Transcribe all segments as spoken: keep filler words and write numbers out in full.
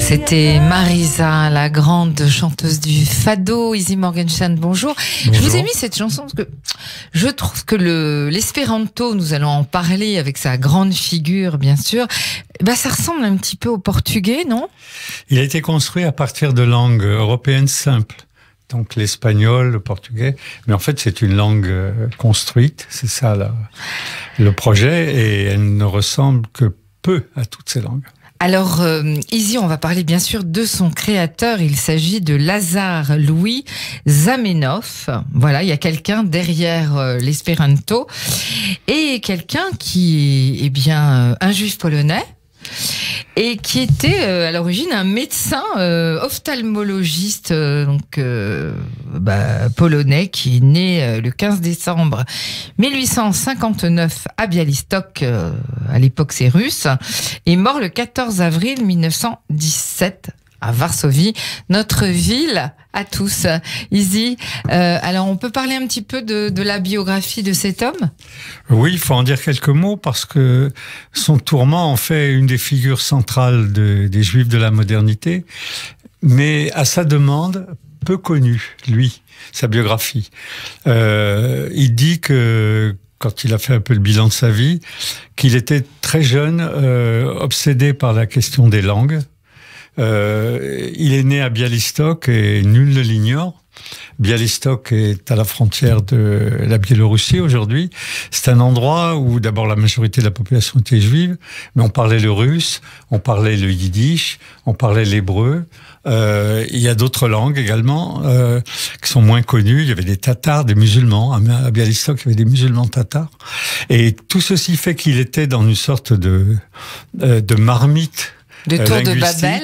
C'était Marisa, la grande chanteuse du fado. Izzy Morgenstern, bonjour. bonjour. Je vous ai mis cette chanson parce que je trouve que le, l'espéranto, nous allons en parler avec sa grande figure, bien sûr, bah, ça ressemble un petit peu au portugais, non? Il a été construit à partir de langues européennes simples. Donc l'espagnol, le portugais, mais en fait c'est une langue construite, c'est ça là, le projet, et elle ne ressemble que peu à toutes ces langues. Alors, euh, Izzy, on va parler bien sûr de son créateur. Il s'agit de Lazar Louis Zamenhof. Voilà, il y a quelqu'un derrière euh, l'espéranto et quelqu'un qui est eh bien euh, un juif polonais et qui était euh, à l'origine un médecin euh, ophtalmologiste euh, donc euh, bah, polonais qui est né euh, le quinze décembre mille huit cent cinquante-neuf à Białystok, euh, à l'époque c'est russe, et mort le quatorze avril mille neuf cent dix-sept à Varsovie, notre ville à tous. Izzy, euh, alors on peut parler un petit peu de, de la biographie de cet homme? Oui, il faut en dire quelques mots parce que son tourment en fait une des figures centrales de, des Juifs de la modernité, mais à sa demande, peu connu, lui, sa biographie. Euh, il dit que quand il a fait un peu le bilan de sa vie, qu'il était très jeune, euh, obsédé par la question des langues. Euh, il est né à Białystok et nul ne l'ignore. Białystok est à la frontière de la Biélorussie aujourd'hui. C'est un endroit où d'abord la majorité de la population était juive, mais on parlait le russe, on parlait le yiddish, on parlait l'hébreu. Euh, il y a d'autres langues également euh, qui sont moins connues. Il y avait des Tatars, des musulmans. À Białystok, il y avait des musulmans tatars. Et tout ceci fait qu'il était dans une sorte de, euh, de marmite de tour de Babel,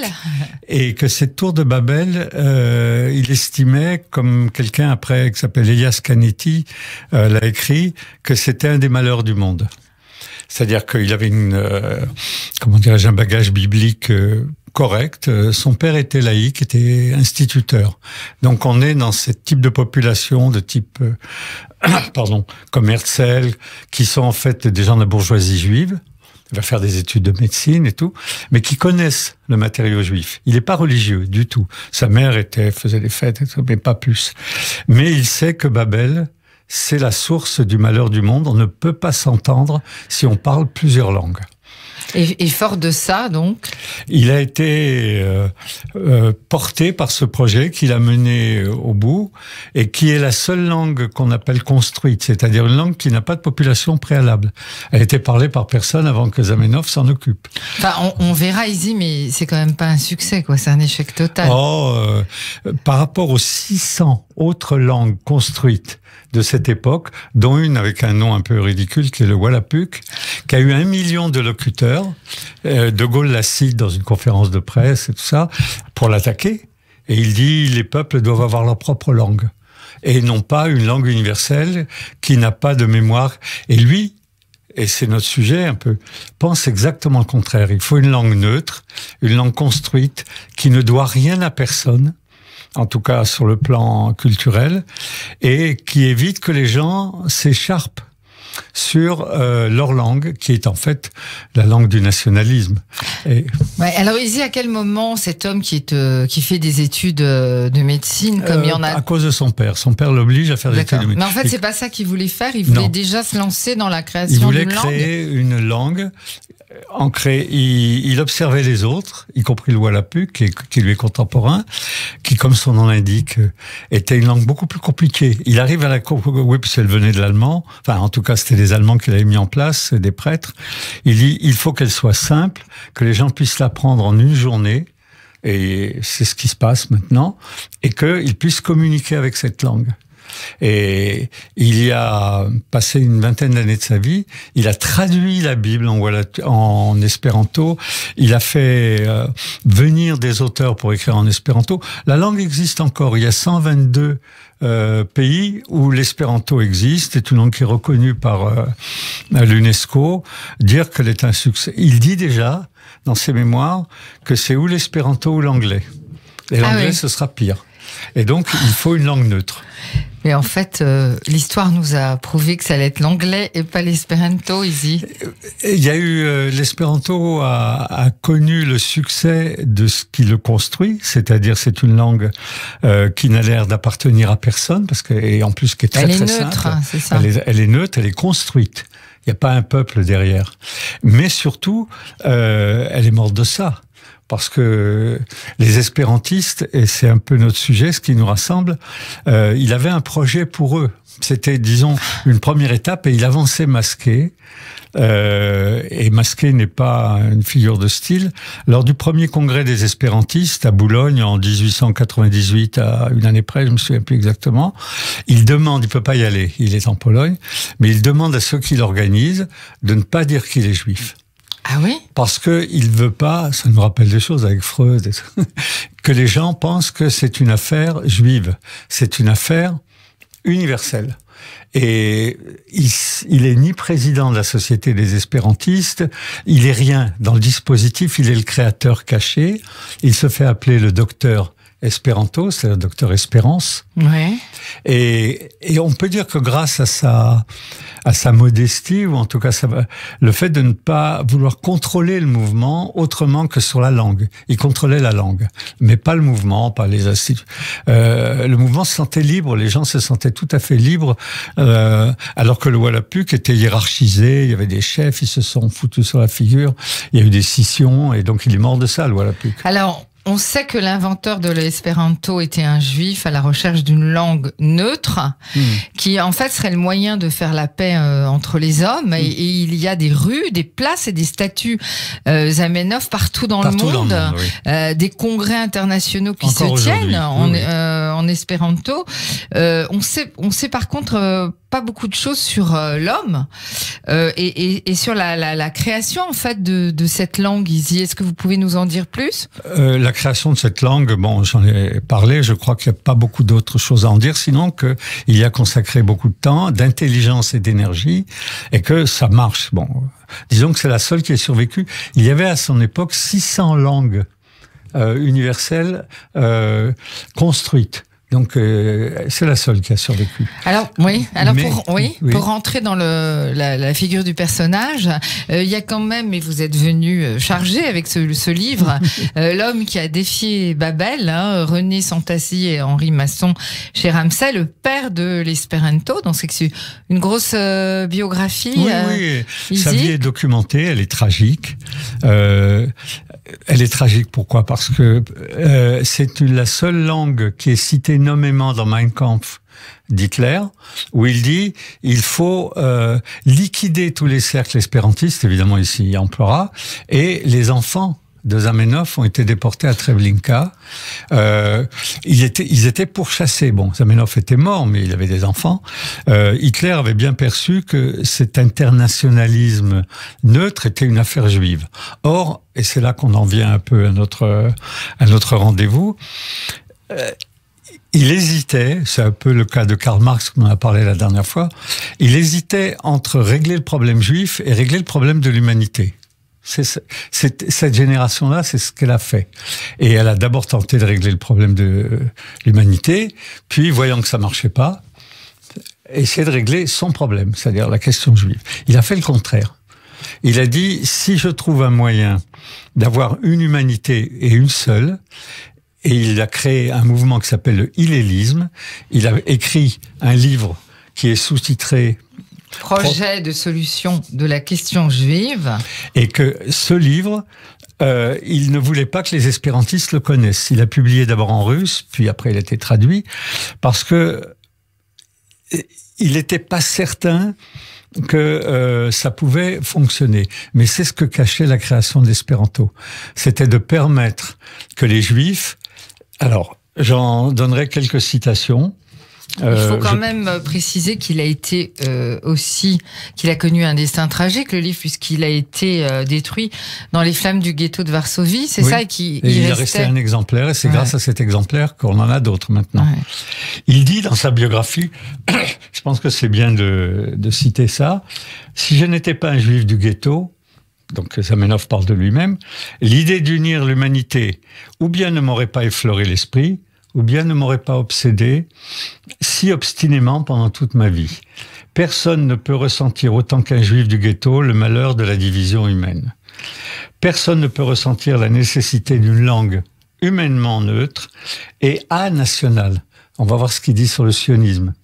et que cette tour de Babel, euh, il estimait, comme quelqu'un après qui s'appelle Elias Canetti euh, l'a écrit, que c'était un des malheurs du monde. C'est-à-dire qu'il avait une, euh, comment dirais-je, un bagage biblique euh, correct. Son père était laïc, était instituteur. Donc on est dans ce type de population, de type, euh, pardon, comme Herzl, qui sont en fait des gens de la bourgeoisie juive. Il va faire des études de médecine et tout, mais qui connaissent le matériau juif. Il n'est pas religieux du tout. Sa mère était, faisait des fêtes, et tout, mais pas plus. Mais il sait que Babel, c'est la source du malheur du monde. On ne peut pas s'entendre si on parle plusieurs langues. Et, et fort de ça, donc, il a été euh, euh, porté par ce projet qu'il a mené au bout et qui est la seule langue qu'on appelle construite, c'est-à-dire une langue qui n'a pas de population préalable. Elle a été parlée par personne avant que Zamenhof s'en occupe. Enfin, on, on verra ici, mais c'est quand même pas un succès, quoi. C'est un échec total. Oh, euh, par rapport aux six cents autres langues construites de cette époque, dont une avec un nom un peu ridicule qui est le Wallapük, qui a eu un million de locuteurs. Euh, De Gaulle la cite dans une conférence de presse et tout ça, pour l'attaquer. Et il dit, les peuples doivent avoir leur propre langue. Et non pas une langue universelle qui n'a pas de mémoire. Et lui, et c'est notre sujet un peu, pense exactement le contraire. Il faut une langue neutre, une langue construite, qui ne doit rien à personne, en tout cas sur le plan culturel, et qui évite que les gens s'écharpent sur euh, leur langue, qui est en fait la langue du nationalisme. Et... Ouais, alors, Izzy, à quel moment cet homme qui, est, euh, qui fait des études euh, de médecine, comme euh, il y en a... À cause de son père. Son père l'oblige à faire des études de médecine. Mais en fait, c'est pas ça qu'il voulait faire. Il voulait non. déjà se lancer dans la création d'une langue. Il voulait créer une langue. En cré... il, il observait les autres, y compris le Wallapük, qui, qui lui est contemporain, qui, comme son nom l'indique, était une langue beaucoup plus compliquée. Il arrive à la... Oui, parce qu'elle venait de l'allemand. Enfin, en tout cas, c'était des Allemands qui l'avaient mis en place, des prêtres. Il dit, il faut qu'elle soit simple, que les gens puissent l'apprendre en une journée, et c'est ce qui se passe maintenant, et qu'ils puissent communiquer avec cette langue. Et il y a passé une vingtaine d'années de sa vie, il a traduit la Bible en, en espéranto, il a fait euh, venir des auteurs pour écrire en espéranto. La langue existe encore, il y a cent vingt-deux euh, pays où l'espéranto existe, c'est une langue qui est reconnue par euh, l'UNESCO. Dire qu'elle est un succès, il dit déjà dans ses mémoires que c'est ou l'espéranto ou l'anglais. Et l'anglais, ah oui. ce sera pire. Et donc, il faut une langue neutre. Mais en fait, euh, l'histoire nous a prouvé que ça allait être l'anglais et pas l'espéranto, Izzy. Il y a eu euh, l'espéranto a, a connu le succès de ce qui le construit, c'est-à-dire c'est une langue euh, qui n'a l'air d'appartenir à personne, parce que et en plus qui est très elle très est neutre, simple. C'est ça. Elle est, elle est neutre, elle est construite. Il n'y a pas un peuple derrière. Mais surtout, euh, elle est morte de ça. Parce que les espérantistes, et c'est un peu notre sujet, ce qui nous rassemble, euh, il avait un projet pour eux. C'était, disons, une première étape et il avançait masqué. Euh, et masqué n'est pas une figure de style. Lors du premier congrès des espérantistes à Boulogne en dix-huit cent quatre-vingt-dix-huit, à une année près, je me souviens plus exactement, il demande, il peut pas y aller, il est en Pologne, mais il demande à ceux qui l'organisent de ne pas dire qu'il est juif. Ah oui? Parce que il veut pas, ça nous rappelle des choses avec Freud, et tout, que les gens pensent que c'est une affaire juive. C'est une affaire universelle. Et il, il est ni président de la Société des espérantistes, il est rien. Dans le dispositif, il est le créateur caché. Il se fait appeler le docteur Espéranto, c'est le docteur Espérance. Ouais. Et, et on peut dire que grâce à sa, à sa modestie, ou en tout cas ça, le fait de ne pas vouloir contrôler le mouvement autrement que sur la langue. Il contrôlait la langue, mais pas le mouvement, pas les instituts. Euh, le mouvement se sentait libre, les gens se sentaient tout à fait libres, euh, alors que le Wallapuk était hiérarchisé, il y avait des chefs, ils se sont foutus sur la figure, il y a eu des scissions, et donc il est mort de ça, le Wallapuk. Alors, on sait que l'inventeur de l'espéranto était un juif à la recherche d'une langue neutre, mmh. qui en fait serait le moyen de faire la paix euh, entre les hommes. Mmh. Et, et il y a des rues, des places et des statues euh, Zamenhof partout dans partout le monde, dans le monde oui. euh, des congrès internationaux qui Encore se tiennent en, oui. euh, en espéranto. Euh, on sait, on sait par contre euh, pas beaucoup de choses sur euh, l'homme euh, et, et, et sur la, la, la création en fait de, de cette langue. Izzy, est-ce que vous pouvez nous en dire plus? euh, La création de cette langue, bon, j'en ai parlé, je crois qu'il n'y a pas beaucoup d'autres choses à en dire, sinon qu'il y a consacré beaucoup de temps, d'intelligence et d'énergie, et que ça marche. Bon, disons que c'est la seule qui ait survécu. Il y avait à son époque six cents langues euh, universelles euh, construites. Donc euh, c'est la seule qui a survécu. Alors oui, alors Mais, pour oui, oui, pour rentrer dans le la, la figure du personnage, il euh, y a quand même, et vous êtes venu chargé avec ce, ce livre, euh, l'homme qui a défié Babel, hein, René Santassi et Henri Masson chez Ramsay, le père de l'espéranto. Donc c'est une grosse euh, biographie. Oui, euh, oui. Sa vie est documentée, elle est tragique. Euh, elle est tragique pourquoi? Parce que euh, c'est la seule langue qui est citée nommément dans Mein Kampf d'Hitler, où il dit il faut euh, liquider tous les cercles espérantistes, évidemment ici il emploiera, et les enfants de Zamenhof ont été déportés à Treblinka. Euh, ils étaient, ils étaient pourchassés. Bon, Zamenhof était mort, mais il avait des enfants. Euh, Hitler avait bien perçu que cet internationalisme neutre était une affaire juive. Or, et c'est là qu'on en vient un peu à notre, à notre rendez-vous, euh, il hésitait, c'est un peu le cas de Karl Marx qu'on en a parlé la dernière fois, il hésitait entre régler le problème juif et régler le problème de l'humanité. C'est, c'est, cette génération-là, c'est ce qu'elle a fait. Et elle a d'abord tenté de régler le problème de l'humanité, puis, voyant que ça marchait pas, essayer de régler son problème, c'est-à-dire la question juive. Il a fait le contraire. Il a dit, si je trouve un moyen d'avoir une humanité et une seule, et il a créé un mouvement qui s'appelle le hillélisme, il a écrit un livre qui est sous-titré Projet de solution de la question juive. Et que ce livre, euh, il ne voulait pas que les espérantistes le connaissent. Il a publié d'abord en russe, puis après il a été traduit, parce que il n'était pas certain que euh, ça pouvait fonctionner. Mais c'est ce que cachait la création de l'espéranto. C'était de permettre que les juifs... Alors, j'en donnerai quelques citations. Il faut quand je... même préciser qu'il a été euh, aussi, qu'il a connu un destin tragique, le livre, puisqu'il a été euh, détruit dans les flammes du ghetto de Varsovie, c'est oui. ça, et qu'il il, il restait... a resté un exemplaire, et c'est ouais. grâce à cet exemplaire qu'on en a d'autres maintenant. Ouais. Il dit dans sa biographie, je pense que c'est bien de, de citer ça, « Si je n'étais pas un juif du ghetto, donc Zamenhof parle de lui-même, l'idée d'unir l'humanité ou bien ne m'aurait pas effleuré l'esprit, ou bien ne m'aurait pas obsédé, si si obstinément pendant toute ma vie. Personne ne peut ressentir autant qu'un juif du ghetto le malheur de la division humaine. Personne ne peut ressentir la nécessité d'une langue humainement neutre et anationale. On va voir ce qu'il dit sur le sionisme.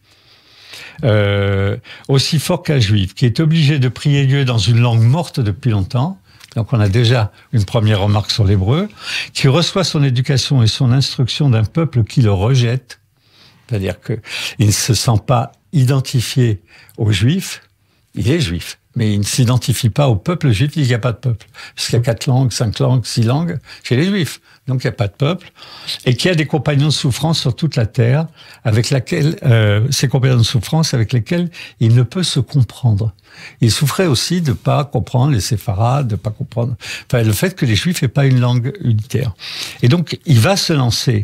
Euh, aussi fort qu'un juif, qui est obligé de prier Dieu dans une langue morte depuis longtemps, donc on a déjà une première remarque sur l'hébreu, qui reçoit son éducation et son instruction d'un peuple qui le rejette, c'est-à-dire qu'il ne se sent pas identifié aux juifs, il est juif, mais il ne s'identifie pas au peuple juif, il n'y a pas de peuple, puisqu'il y a quatre langues, cinq langues, six langues chez les juifs. Donc il n'y a pas de peuple, et qui a des compagnons de souffrance sur toute la terre, avec laquelle euh, ces compagnons de souffrance avec lesquels il ne peut se comprendre. Il souffrait aussi de pas comprendre les séfarades, de pas comprendre, enfin le fait que les Juifs n'aient pas une langue unitaire. Et donc il va se lancer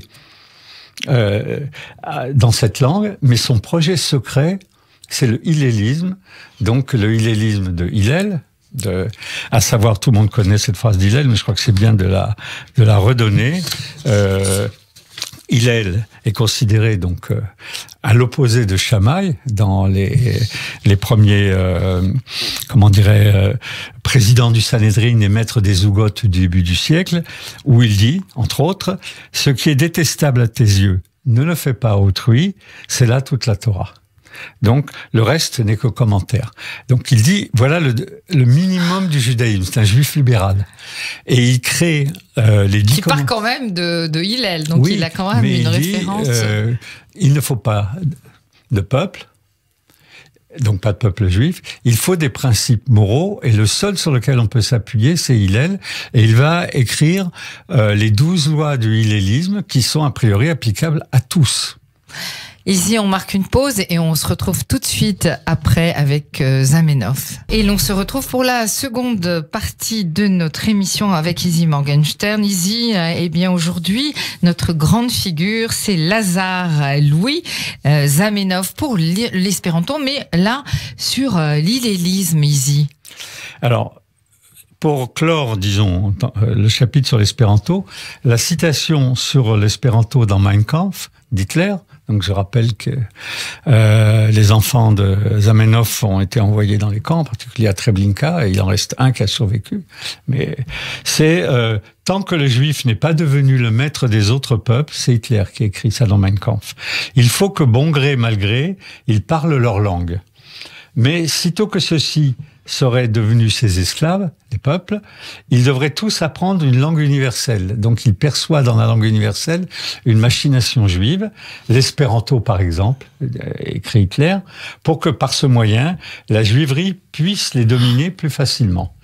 euh, dans cette langue, mais son projet secret, c'est le hillélisme, donc le hillélisme de Hillel. De, à savoir, tout le monde connaît cette phrase d'Hillel, mais je crois que c'est bien de la, de la redonner. Euh, Hillel est considéré donc euh, à l'opposé de Shammai dans les, les premiers, euh, comment dirais, euh, présidents du Sanhédrin et maîtres des Zougotes du début du siècle, où il dit, entre autres, « Ce qui est détestable à tes yeux, ne le fais pas à autrui, c'est là toute la Torah. » Donc, le reste n'est que commentaire. Donc, il dit, voilà le, le minimum du judaïsme. C'est un juif libéral. Et il crée euh, les dix... Qui part quand même de, de Hillel, donc oui, il a quand même une il référence. Dit, euh, il ne faut pas de peuple, donc pas de peuple juif. Il faut des principes moraux, et le seul sur lequel on peut s'appuyer, c'est Hillel. Et il va écrire euh, les douze lois du hillélisme qui sont a priori applicables à tous. Ici, on marque une pause et on se retrouve tout de suite après avec euh, Zamenhof. Et l'on se retrouve pour la seconde partie de notre émission avec Izzy Morgenstern. Izzy, euh, eh bien aujourd'hui, notre grande figure, c'est Lazare Louis euh, Zamenhof pour l'espéranto, mais là, sur euh, l'hillélisme, Izzy. Alors, pour clore, disons, le chapitre sur l'espéranto, la citation sur l'espéranto dans Mein Kampf d'Hitler. Donc je rappelle que euh, les enfants de Zamenhof ont été envoyés dans les camps, en particulier à Treblinka, et il en reste un qui a survécu. Mais c'est euh, tant que le juif n'est pas devenu le maître des autres peuples, c'est Hitler qui écrit ça dans Mein Kampf. Il faut que bon gré mal gré, ils parlent leur langue. Mais sitôt que ceux-ci seraient devenus ses esclaves, les peuples, ils devraient tous apprendre une langue universelle. Donc il perçoit dans la langue universelle une machination juive, l'espéranto par exemple, écrit Hitler, pour que par ce moyen, la juiverie puisse les dominer plus facilement.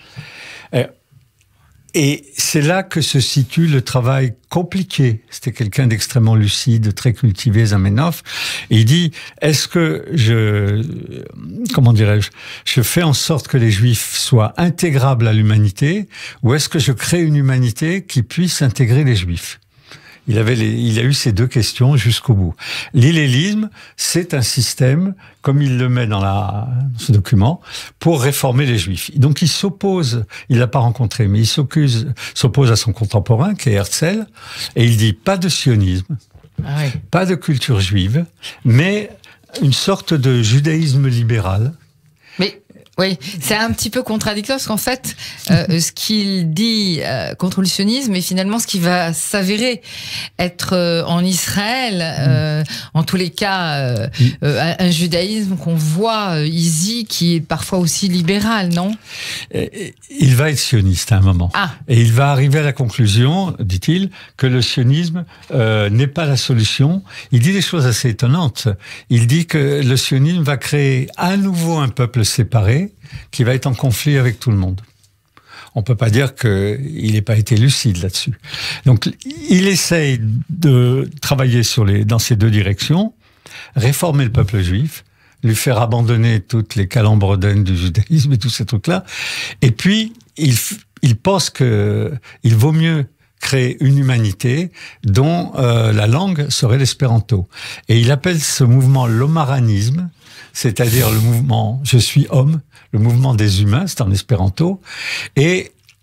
Et c'est là que se situe le travail compliqué. C'était quelqu'un d'extrêmement lucide, très cultivé, Zamenhof. Et il dit, est-ce que je, comment dirais-je, je fais en sorte que les Juifs soient intégrables à l'humanité, ou est-ce que je crée une humanité qui puisse intégrer les Juifs? Il avait les, il a eu ces deux questions jusqu'au bout. L'hillélisme, c'est un système, comme il le met dans, la, dans ce document, pour réformer les Juifs. Donc il s'oppose, il l'a pas rencontré, mais il s'oppose, s'oppose à son contemporain, qui est Herzl, et il dit pas de sionisme, ah oui. pas de culture juive, mais une sorte de judaïsme libéral. Mais oui, c'est un petit peu contradictoire parce qu'en fait, euh, ce qu'il dit euh, contre le sionisme est finalement ce qui va s'avérer être euh, en Israël, euh, en tous les cas, euh, euh, un judaïsme qu'on voit euh, ici, qui est parfois aussi libéral, non? Il va être sioniste à un moment. Ah. Et il va arriver à la conclusion, dit-il, que le sionisme euh, n'est pas la solution. Il dit des choses assez étonnantes. Il dit que le sionisme va créer à nouveau un peuple séparé, qui va être en conflit avec tout le monde. On peut pas dire qu'il n'ait pas été lucide là-dessus. Donc, il essaye de travailler sur les, dans ces deux directions, réformer le peuple juif, lui faire abandonner toutes les calembredaines du judaïsme et tous ces trucs-là. Et puis, il, il pense que il vaut mieux créer une humanité dont euh, la langue serait l'espéranto. Et il appelle ce mouvement l'omaranisme, c'est-à-dire le mouvement « je suis homme », le mouvement des humains, c'est en espéranto, et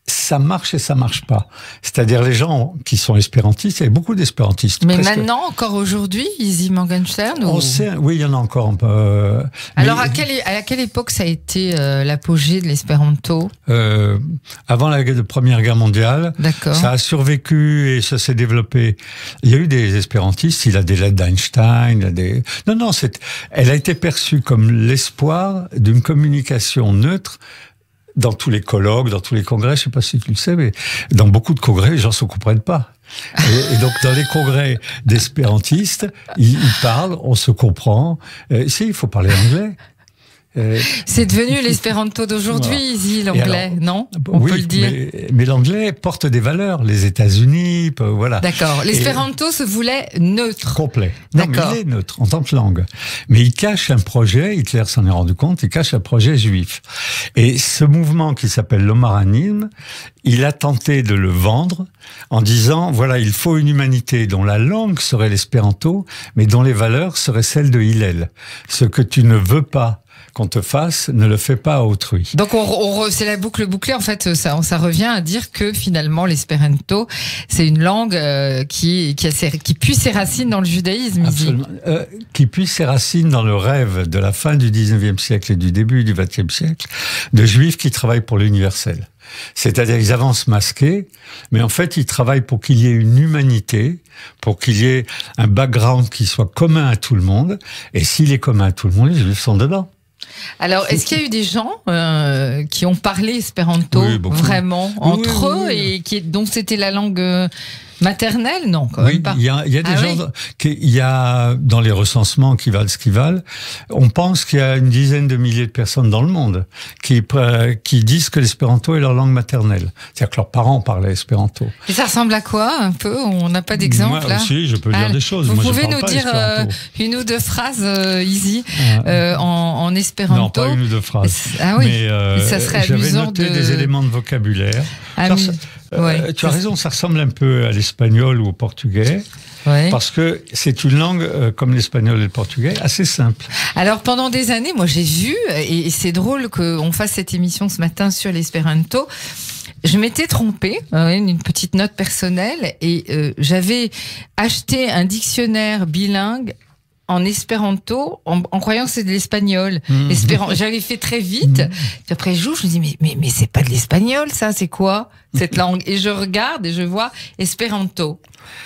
ça marche et ça marche pas. C'est-à-dire les gens qui sont espérantistes, il y a beaucoup d'espérantistes. Mais presque... maintenant, encore aujourd'hui, Easy Morgenstern ou... On sait, oui, il y en a encore un peu. Euh, Alors, mais... à, quelle, à quelle époque ça a été euh, l'apogée de l'espéranto? euh, Avant la Première Guerre mondiale, D'accord. Ça a survécu et ça s'est développé. Il y a eu des espérantistes, il a des lettres d'Einstein, il a des... Non, non, c'est... elle a été perçue comme l'espoir d'une communication neutre. Dans tous les colloques, dans tous les congrès, je sais pas si tu le sais, mais dans beaucoup de congrès, les gens se comprennent pas. Et, et donc, dans les congrès d'espérantistes, ils, ils parlent, on se comprend. Euh, si, il faut parler anglais. Euh, c'est devenu l'espéranto d'aujourd'hui, voilà. Easy, l'anglais, alors, non? On oui, peut le dire. Mais, mais l'anglais porte des valeurs. Les États-Unis, voilà. D'accord. L'espéranto et... se voulait neutre. Complet. Non, mais il est neutre en tant que langue. Mais il cache un projet, Hitler s'en est rendu compte, il cache un projet juif. Et ce mouvement qui s'appelle l'omaranisme, il a tenté de le vendre en disant, voilà, il faut une humanité dont la langue serait l'espéranto, mais dont les valeurs seraient celles de Hillel. Ce que tu ne veux pas qu'on te fasse, ne le fais pas à autrui. Donc, on, on, c'est la boucle bouclée. En fait, ça, ça revient à dire que finalement, l'espéranto, c'est une langue euh, qui, qui, a ses, qui puise ses racines dans le judaïsme. Absolument. Euh, qui puise ses racines dans le rêve de la fin du dix-neuvième siècle et du début du vingtième siècle, de juifs qui travaillent pour l'universel. C'est-à-dire, ils avancent masqués, mais en fait, ils travaillent pour qu'il y ait une humanité, pour qu'il y ait un background qui soit commun à tout le monde. Et s'il est commun à tout le monde, les juifs sont dedans. Alors, est-ce qu'il y a eu des gens euh, qui ont parlé espéranto oui, vraiment oui, entre oui, eux oui, et qui, dont c'était la langue euh, maternelle? Non, quand oui, même pas. Il y a, il y a des ah, gens, oui. il y a dans les recensements qui valent ce qu'ils valent, on pense qu'il y a une dizaine de milliers de personnes dans le monde qui, euh, qui disent que l'espéranto est leur langue maternelle. C'est-à-dire que leurs parents parlaient espéranto. Et ça ressemble à quoi, un peu? On n'a pas d'exemple Moi là aussi, je peux ah, dire des choses. Vous Moi, pouvez je nous parle dire euh, une ou deux phrases, euh, Easy, ah. euh, en, en espéranto? Non, pas une ou deux phrases. Ah oui, mais euh, ça serait j'avais amusant noté de... des éléments de vocabulaire. Ah, ça, euh, ouais, tu as raison, ça ressemble un peu à l'espagnol ou au portugais. Ouais. Parce que c'est une langue, euh, comme l'espagnol et le portugais, assez simple. Alors, pendant des années, moi, j'ai vu, et c'est drôle qu'on fasse cette émission ce matin sur l'espéranto, je m'étais trompée, euh, une petite note personnelle, et euh, j'avais acheté un dictionnaire bilingue en espéranto, en, en croyant que c'est de l'espagnol. Mmh. J'avais fait très vite. Mmh. Puis après, je joue, je me dis, mais, mais, mais c'est pas de l'espagnol, ça, c'est quoi, cette langue? Et je regarde et je vois espéranto.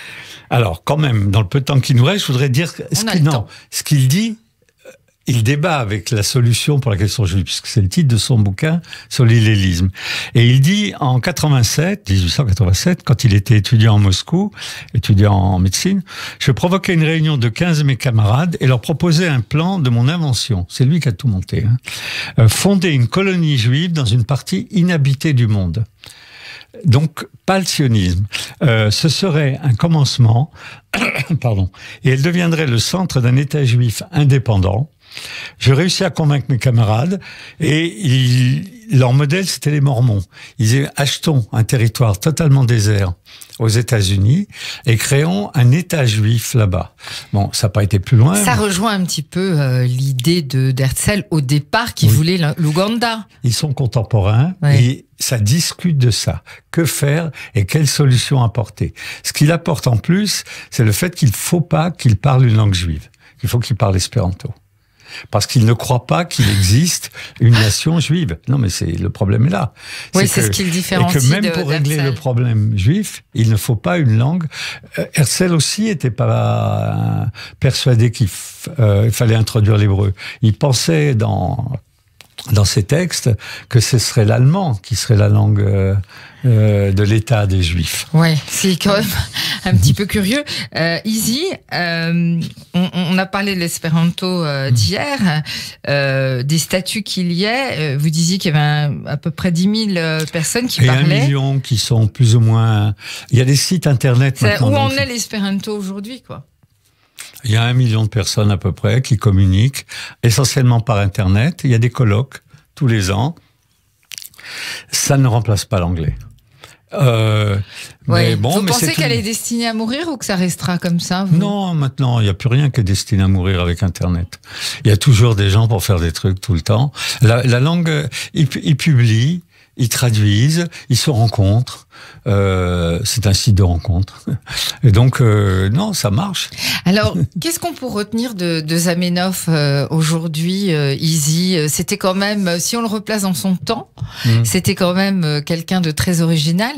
Alors, quand même, dans le peu de temps qui nous reste, je voudrais dire ce qu'il, non, ce qu'il dit, il débat avec la solution pour la question juive, puisque c'est le titre de son bouquin sur l'hillélisme. Et il dit, en quatre-vingt-sept, dix-huit cent quatre-vingt-sept, quand il était étudiant à Moscou, étudiant en médecine, je provoquais une réunion de quinze de mes camarades et leur proposais un plan de mon invention. C'est lui qui a tout monté. Hein. Euh, fonder une colonie juive dans une partie inhabitée du monde. Donc, pas le sionisme. Euh, ce serait un commencement, pardon, et elle deviendrait le centre d'un État juif indépendant. Je réussis à convaincre mes camarades, et ils, leur modèle, c'était les Mormons. Ils disaient, achetons un territoire totalement désert aux États-Unis et créons un État juif là-bas. Bon, ça n'a pas été plus loin. Ça mais... rejoint un petit peu euh, l'idée de d'Herzl au départ qui oui. voulait l'Ouganda. Ils sont contemporains oui. et ça discute de ça. Que faire et quelle solution apporter? Ce qu'il apporte en plus, c'est le fait qu'il ne faut pas qu'il parle une langue juive. Il faut qu'il parle espéranto. Parce qu'il ne croit pas qu'il existe une nation juive. Non, mais c'est le problème est là. Oui, c'est, c'est ce qu'il différencie de Et que même pour régler d'Herzl. le problème juif, il ne faut pas une langue. Euh, Herzl aussi n'était pas euh, persuadé qu'il f- euh, fallait introduire l'hébreu. Il pensait dans dans ses textes que ce serait l'allemand qui serait la langue euh, euh, de l'État des Juifs. Ouais, c'est quand même un petit peu curieux. Euh, Easy, euh, on, on a parlé de l'espéranto euh, d'hier, euh, des statuts qu'il y a. Vous disiez qu'il y avait un, à peu près dix mille personnes qui Et parlaient. Et un million qui sont plus ou moins... Il y a des sites internet c'est maintenant. Où en est l'espéranto aujourd'hui, quoi? Il y a un million de personnes à peu près qui communiquent, essentiellement par Internet. Il y a des colloques tous les ans. Ça ne remplace pas l'anglais. Euh, ouais. mais bon, vous mais pensez c'est qu'elle une... est destinée à mourir ou que ça restera comme ça vous... Non, maintenant, il n'y a plus rien qui est destiné à mourir avec Internet. Il y a toujours des gens pour faire des trucs tout le temps. La, la langue, ils, ils publient, ils traduisent, ils se rencontrent. Euh, c'est un site de rencontre. Et donc, euh, non, ça marche. Alors, qu'est-ce qu'on peut retenir de, de Zamenhof euh, aujourd'hui, euh, Izzy? C'était quand même, si on le replace dans son temps, mmh. c'était quand même quelqu'un de très original.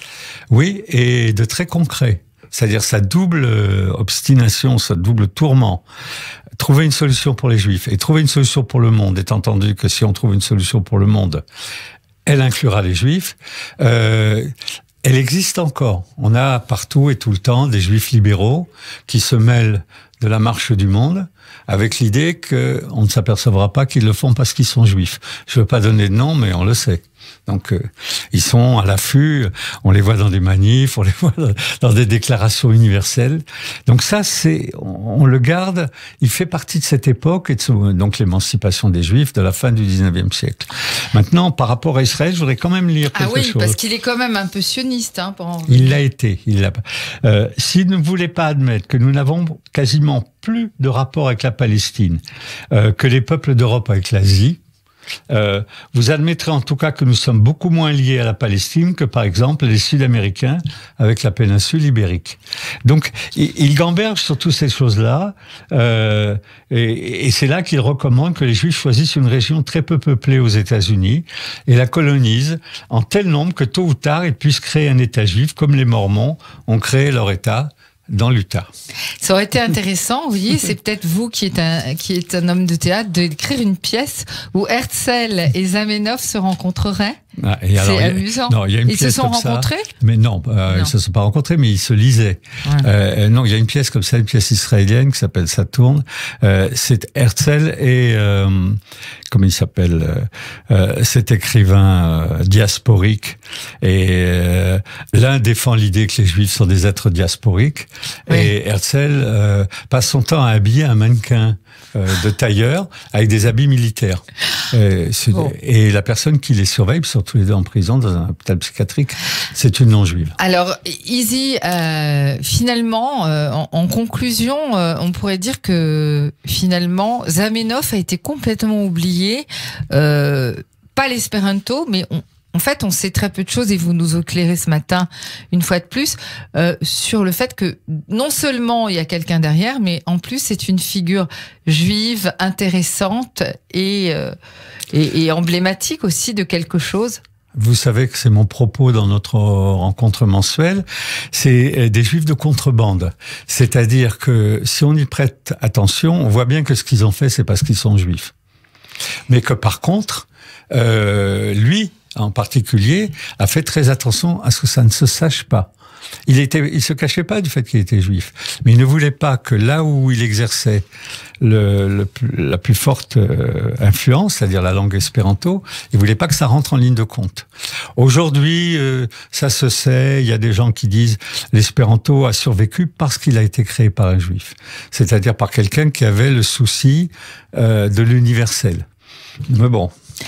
Oui, et de très concret. C'est-à-dire sa double obstination, sa double tourment. Trouver une solution pour les Juifs et trouver une solution pour le monde, étant entendu que si on trouve une solution pour le monde, elle inclura les Juifs. Euh, elle existe encore. On a partout et tout le temps des Juifs libéraux qui se mêlent de la marche du monde avec l'idée qu'on ne s'apercevra pas qu'ils le font parce qu'ils sont Juifs. Je ne veux pas donner de nom, mais on le sait. Donc, euh, ils sont à l'affût, on les voit dans des manifs, on les voit dans des déclarations universelles. Donc ça, c'est, on, on le garde, il fait partie de cette époque, et de, donc l'émancipation des Juifs de la fin du dix-neuvième siècle. Maintenant, par rapport à Israël, je voudrais quand même lire quelque chose. Ah oui, chose. Parce qu'il est quand même un peu sioniste. Hein, pour il l'a été. Il l'a. Euh, s'il ne voulait pas admettre que nous n'avons quasiment plus de rapport avec la Palestine, euh, que les peuples d'Europe avec l'Asie, Euh, vous admettrez en tout cas que nous sommes beaucoup moins liés à la Palestine que par exemple les Sud-Américains avec la péninsule ibérique. Donc il, il gamberge sur toutes ces choses-là euh, et, et c'est là qu'il recommande que les Juifs choisissent une région très peu peuplée aux États-Unis et la colonisent en tel nombre que tôt ou tard ils puissent créer un État juif comme les Mormons ont créé leur État dans l'Utah. Ça aurait été intéressant, vous voyez, c'est peut-être vous qui êtes un, qui êtes un homme de théâtre, d'écrire une pièce où Herzl et Zamenhof se rencontreraient. Ah, c'est amusant. Non, il y a une ils pièce se sont comme rencontrés ça, mais non, euh, non, ils se sont pas rencontrés, mais ils se lisaient. Ouais. Euh, non, il y a une pièce comme ça, une pièce israélienne qui s'appelle Saturne. Euh, c'est Herzl et euh, comment il s'appelle euh, cet écrivain euh, diasporique. Et euh, l'un défend l'idée que les Juifs sont des êtres diasporiques, oui. et Herzl euh, passe son temps à habiller un mannequin euh, de tailleur avec des habits militaires. Et, bon. et la personne qui les surveille, ils sont tous les deux en prison dans un hôpital psychiatrique, c'est une non-juive. Alors, Izzy, euh, finalement, euh, en, en conclusion, euh, on pourrait dire que finalement, Zamenhof a été complètement oublié. Euh, pas l'espéranto, mais on, en fait, on sait très peu de choses et vous nous éclairez ce matin, une fois de plus, euh, sur le fait que non seulement il y a quelqu'un derrière, mais en plus c'est une figure juive intéressante et, euh, et, et emblématique aussi de quelque chose. Vous savez que c'est mon propos dans notre rencontre mensuelle, c'est des Juifs de contrebande. C'est-à-dire que si on y prête attention, on voit bien que ce qu'ils ont fait, c'est parce qu'ils sont juifs. Mais que par contre, euh, lui, en particulier, a fait très attention à ce que ça ne se sache pas. Il était, il se cachait pas du fait qu'il était juif, mais il ne voulait pas que là où il exerçait le, le la plus forte euh, influence, c'est-à-dire la langue espéranto, il voulait pas que ça rentre en ligne de compte. Aujourd'hui, euh, ça se sait, il y a des gens qui disent l'espéranto a survécu parce qu'il a été créé par un juif, c'est-à-dire par quelqu'un qui avait le souci euh, de l'universel. Mais bon.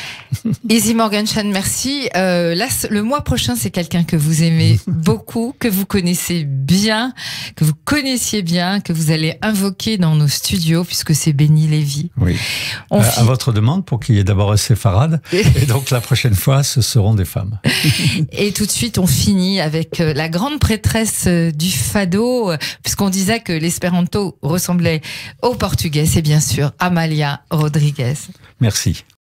Izzy Morgenstern, merci. Euh, là, le mois prochain, c'est quelqu'un que vous aimez beaucoup, que vous connaissez bien, que vous connaissiez bien, que vous allez invoquer dans nos studios, puisque c'est Benny Lévy. Oui. On euh, fit... À votre demande, pour qu'il y ait d'abord un séfarade, et donc la prochaine fois, ce seront des femmes. Et tout de suite, on finit avec la grande prêtresse du fado, puisqu'on disait que l'espéranto ressemblait au portugais, c'est bien sûr Amália Rodrigues. Merci.